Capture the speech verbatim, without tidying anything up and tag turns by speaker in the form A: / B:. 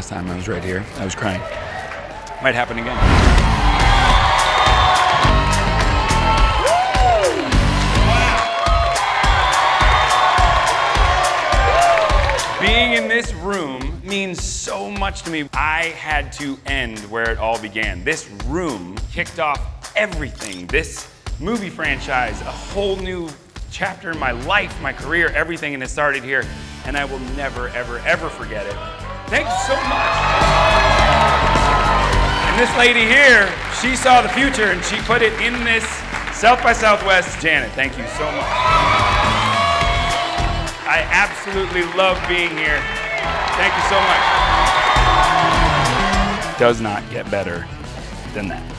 A: last time I was right here. I was crying. Might happen again. Being in this room means so much to me. I had to end where it all began. This room kicked off everything. This movie franchise, a whole new chapter in my life, my career, everything, and it started here. And I will never, ever, ever forget it. Thank you so much. And this lady here, she saw the future and she put it in this South by Southwest. Janet, thank you so much. I absolutely love being here. Thank you so much. Does not get better than that.